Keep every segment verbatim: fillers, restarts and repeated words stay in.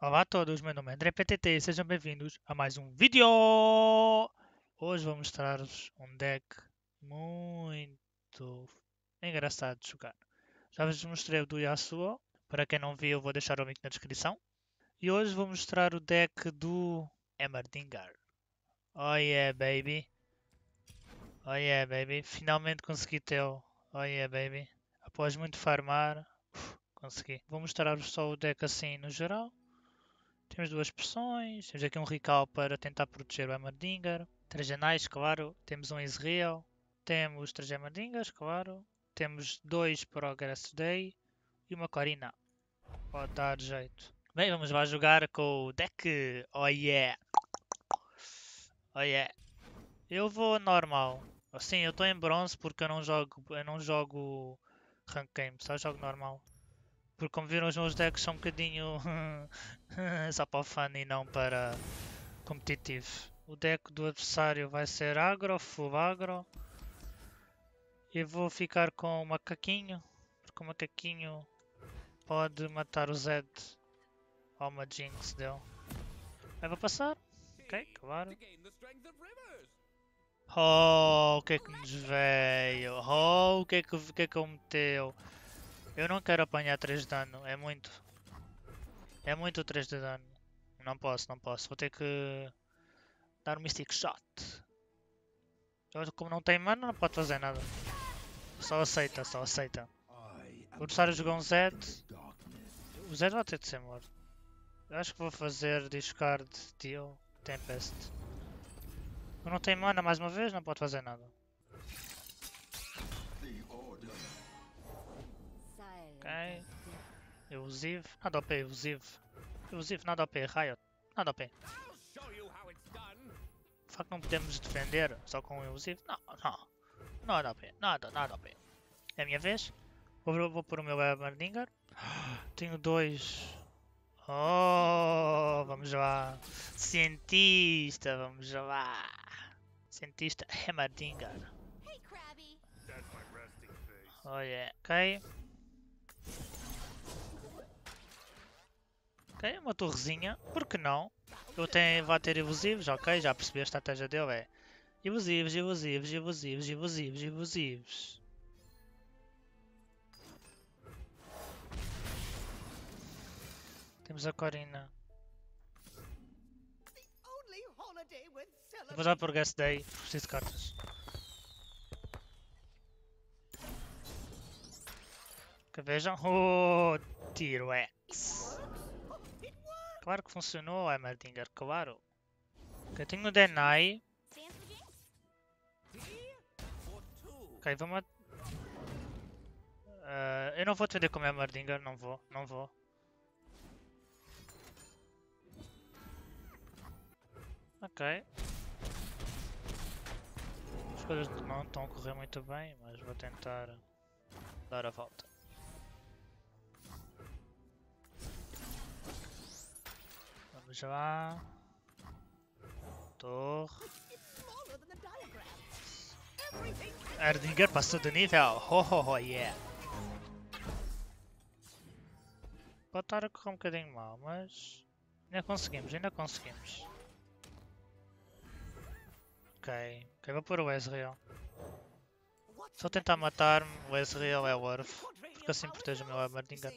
Olá a todos, meu nome é André P T T, sejam bem-vindos a mais um vídeo! Hoje vou mostrar-vos um deck muito engraçado de jogar. Já vos mostrei o do Yasuo, para quem não viu vou deixar o link na descrição. E hoje vou mostrar o deck do Heimerdinger. Oh yeah baby, oh yeah baby, finalmente consegui tê-lo, oh yeah baby. Após muito farmar, uf, consegui. Vou mostrar-vos só o deck assim no geral. Temos duas pressões, temos aqui um Rical para tentar proteger o Heimerdinger. Três anais, claro. Temos um Ezreal. Temos três Heimerdingers, claro. Temos dois Progress Day e uma Corina. Pode dar jeito. Bem, vamos lá jogar com o deck. Oh yeah! Oh yeah! Eu vou normal. Assim, eu estou em bronze porque eu não jogo, eu não jogo rank game, só jogo normal. Porque como viram os meus decks são um bocadinho só para o fun e não para competitivo. O deck do adversário vai ser agro, full agro. E vou ficar com o macaquinho, porque o macaquinho pode matar o Zed ou uma Jinx dele. Aí vou passar, ok, claro. Oh, o que é que nos veio? Oh, o que é que, o que é que ele meteu? Eu não quero apanhar três de dano, é muito. É muito três de dano. Não posso, não posso. Vou ter que dar um Mystic Shot. Eu, como não tem mana, não pode fazer nada. Só aceita, só aceita. O adversário jogou um Zed. O Zed vai ter de ser morto. Eu acho que vou fazer discard Deal Tempest. Como não tem mana mais uma vez, não pode fazer nada. Ok. Elusive. Nada O P, elusive. Elusive, nada O P. Riot. Nada O P. De facto não podemos defender só com o elusive. Não, não. Nada O P. Nada, nada O P. É a minha vez. Vou, vou pôr o meu Heimerdinger. Tenho dois. Oh, vamos lá. Cientista, vamos lá. Cientista Heimerdinger. Oh yeah. Ok. Ok, uma torrezinha. Por que não? Eu tenho, vai ter evasivos, ok. Já percebi a estratégia dele. É evasivos, evasivos, evasivos, evasivos, evasivos. Temos a Corina. Eu vou dar por Guest Day, preciso de cartas. Que vejam. Oh, tiro X. Claro que funcionou, Heimerdinger, claro. Ok, tenho o Denai. Ok, vamos... Uh, eu não vou defender como Heimerdinger, não vou, não vou. Ok. As coisas não estão a correr muito bem, mas vou tentar dar a volta. Vamos lá. Torre. Heimerdinger passou de nível. Ho ho ho yeah. Pode estar a correr um bocadinho mal, mas ainda conseguimos, ainda conseguimos. Ok, ok, vou pôr o Ezreal. Se eu tentar matar-me, o Ezreal é o Orf, porque assim protege o meu Heimerdinger.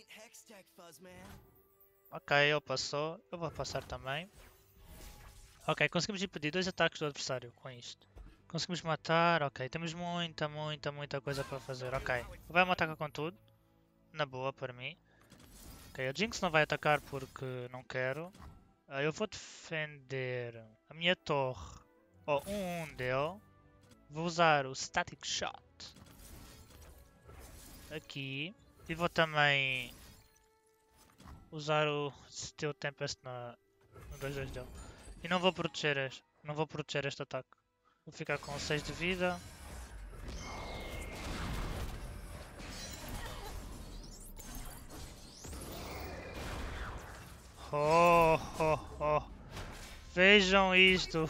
Ok, ele passou, eu vou passar também. Ok, conseguimos impedir dois ataques do adversário com isto. Conseguimos matar, ok, temos muita, muita, muita coisa para fazer, ok. Vai me atacar com tudo, na boa para mim. Ok, a Jinx não vai atacar porque não quero. Uh, eu vou defender a minha torre, ou um um dele. Vou usar o Static Shot aqui. E vou também usar o Steel Tempest na, no dois dois dele. E não vou proteger este, não vou proteger este ataque. Vou ficar com seis de vida. Oh, oh, oh. Vejam isto.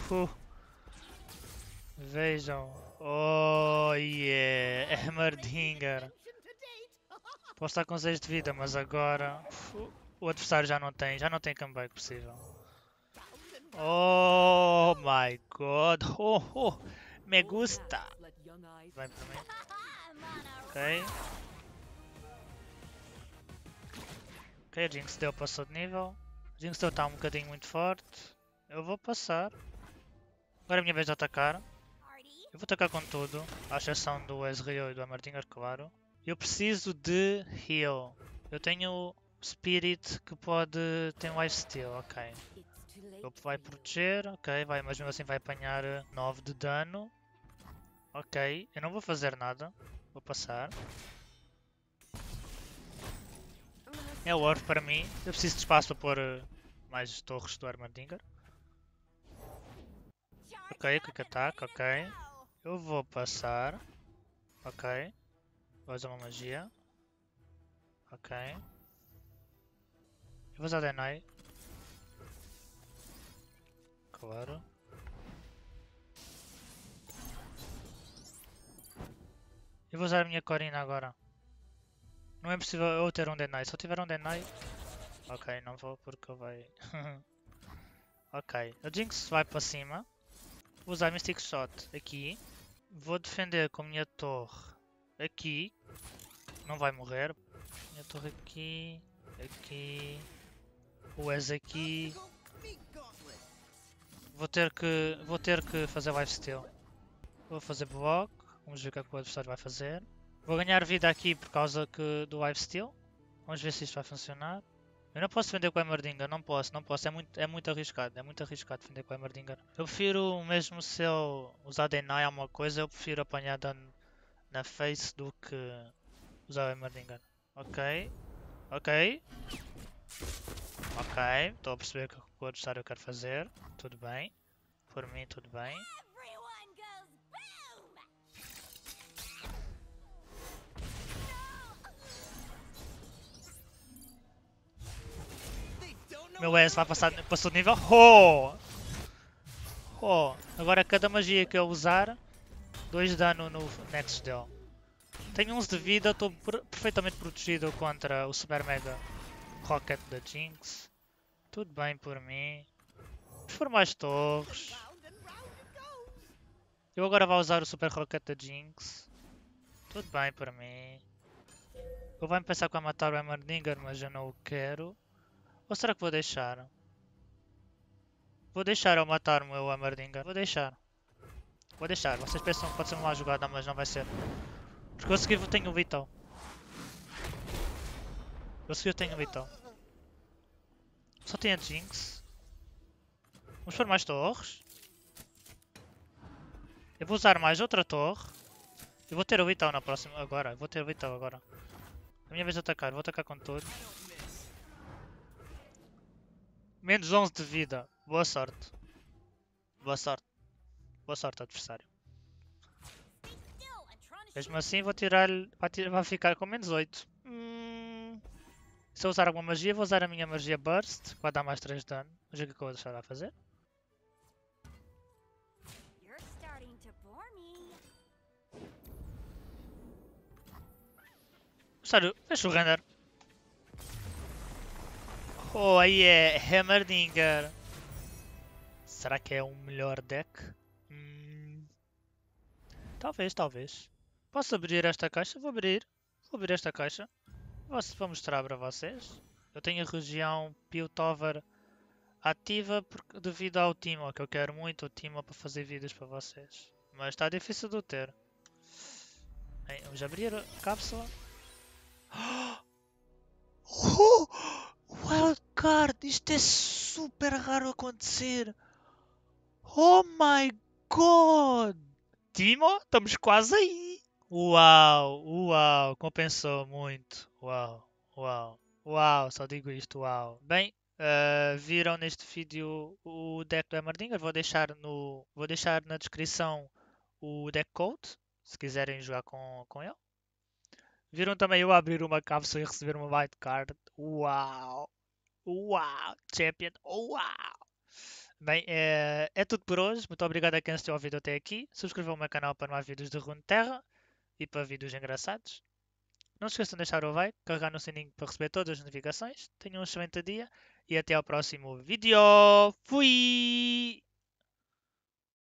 Vejam. Oh yeah. Heimerdinger. Posso estar com seis de vida, mas agora... O adversário já não tem, já não tem comeback possível. Oh my god. Oh, oh. Me gusta. Vem para mim. Ok. Ok, a Jinx deu passou de nível. A Jinx deu está um bocadinho muito forte. Eu vou passar. Agora é a minha vez de atacar. Eu vou atacar com tudo, à exceção do Ezreal e do Heimerdinger, claro. Eu preciso de heal. Eu tenho Spirit que pode... tem lifesteal, ok. Ele vai proteger, ok, vai, mas mesmo assim vai apanhar nove de dano. Ok, eu não vou fazer nada. Vou passar. É o Orb para mim. Eu preciso de espaço para pôr uh, mais torres do Heimerdinger. Ok, quick attack, ok. Eu vou passar. Ok. Vou usar uma magia. Ok. Eu vou usar Deny. Claro. Eu vou usar a minha Corina agora. Não é possível eu ter um Deny. Se eu tiver um Deny... Ok, não vou porque vai... ok. A Jinx vai para cima. Vou usar Mystic Shot aqui. Vou defender com a minha torre aqui. Não vai morrer. Minha torre aqui. Aqui. O Ez aqui. Vou ter que, vou ter que fazer lifesteal. Vou fazer block. Vamos ver o que, é que o adversário vai fazer. Vou ganhar vida aqui por causa que, do lifesteal. Vamos ver se isto vai funcionar. Eu não posso defender com o Heimerdinger, não posso, não posso, é muito, é muito arriscado, é muito arriscado defender com o Heimerdinger. Eu prefiro, mesmo se eu usar Deny alguma coisa, eu prefiro apanhar dano na face do que usar o Heimerdinger. Ok, ok, ok, estou a perceber o que o adversário quer fazer, tudo bem, por mim tudo bem. Meu E S vai passar, passou de nível. Oh! Oh! Agora cada magia que eu usar, dois de dano no Nexus dele. Tenho onze de vida, estou perfeitamente protegido contra o Super Mega Rocket da Jinx. Tudo bem por mim. Vamos for mais torres. Eu agora vou usar o Super Rocket da Jinx. Tudo bem por mim. Ele vai-me pensar que vai matar o Heimerdinger, mas eu não o quero. Ou será que vou deixar? Vou deixar eu matar o meu Heimerdinger. Vou deixar. Vou deixar. Vocês pensam que pode ser uma má jogada, mas não vai ser. Porque eu a seguir tenho o Vital. Eu a seguir tenho o Vital. Só tem a Jinx. Vamos pôr mais torres. Eu vou usar mais outra torre. Eu vou ter o Vital na próxima. Agora. Eu vou ter o Vital agora. A minha vez de atacar. Vou atacar com tudo. Menos onze de vida. Boa sorte. Boa sorte. Boa sorte, adversário. Mesmo assim, vou tirar-lhe. Vai, tirar, vai ficar com menos oito. Hum... Se eu usar alguma magia, vou usar a minha magia Burst. Que vai dar mais três de dano. Vamos ver o que eu vou deixar a fazer. Sério, fecha o render. Oh, aí é Heimerdinger. Será que é um melhor deck? Hum... Talvez, talvez. Posso abrir esta caixa? Vou abrir. Vou abrir esta caixa. Vou mostrar para vocês. Eu tenho a região Piltover ativa porque, devido ao Timo, que eu quero muito o Timo para fazer vídeos para vocês. Mas está difícil de o ter. Bem, vamos abrir a cápsula. Oh! Wildcard! Isto é super raro acontecer! Oh my god! Timo, estamos quase aí! Uau! Uau! Compensou muito! Uau! Uau! Uau! Só digo isto, uau! Bem, uh, viram neste vídeo o deck do Heimerdinger? Vou deixar, no, vou deixar na descrição o deck code, se quiserem jogar com, com ele. Viram também eu abrir uma cápsula e receber uma white card. Uau! Uau! Champion! Uau! Bem, é, é tudo por hoje. Muito obrigado a quem assistiu ao vídeo até aqui. Subscrevam o meu canal para mais vídeos de Runeterra e para vídeos engraçados. Não se esqueçam de deixar o like, carregar no sininho para receber todas as notificações. Tenham um excelente dia e até ao próximo vídeo. Fui!